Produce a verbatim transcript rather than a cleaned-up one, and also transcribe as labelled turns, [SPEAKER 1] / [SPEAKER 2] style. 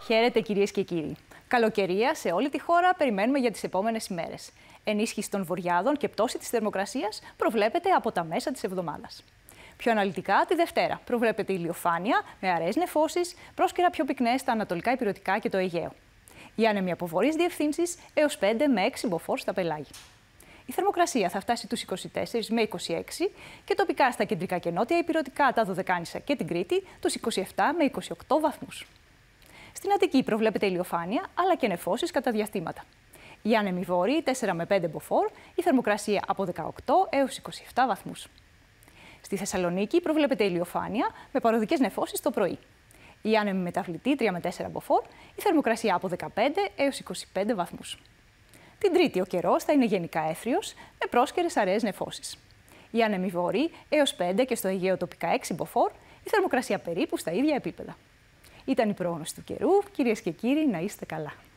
[SPEAKER 1] Χαίρετε κυρίες και κύριοι. Καλοκαιρία σε όλη τη χώρα περιμένουμε για τις επόμενες ημέρες. Ενίσχυση των βοριάδων και πτώση της θερμοκρασίας προβλέπεται από τα μέσα της εβδομάδας. Πιο αναλυτικά, τη Δευτέρα προβλέπεται ηλιοφάνεια με αραιές νεφώσεις, πρόσκαιρα πιο πυκνές στα ανατολικά ηπειρωτικά και το Αιγαίο. Οι άνεμοι από βορείς διευθύνσεις έως πέντε με έξι μποφόρ στα πελάγη. Η θερμοκρασία θα φτάσει τους είκοσι τέσσερα με είκοσι έξι και τοπικά στα κεντρικά και νότια ηπειρωτικά, τα Δωδεκάνησα και την Κρήτη τους είκοσι επτά με είκοσι οκτώ βαθμούς. Στην Αττική προβλέπεται ηλιοφάνεια αλλά και νεφώσεις κατά διαστήματα. Οι άνεμοι βόρειοι τέσσερα με πέντε μποφόρ, η θερμοκρασία από δεκαοκτώ έως είκοσι επτά βαθμούς. Στη Θεσσαλονίκη προβλέπεται ηλιοφάνεια με παροδικές νεφώσεις το πρωί. Οι άνεμοι μεταβλητοί τρία με τέσσερα μποφόρ, η θερμοκρασία από δεκαπέντε έως είκοσι πέντε βαθμούς. Την Τρίτη ο καιρός θα είναι γενικά έθριος με πρόσκαιρες αραιές νεφώσεις. Οι άνεμοι βόρειοι έως πέντε και στο Αιγαίο τοπικά έξι μποφόρ, η θερμοκρασία περίπου στα ίδια επίπεδα. Ήταν η πρόγνωση του καιρού. Κυρίες και κύριοι, να είστε καλά.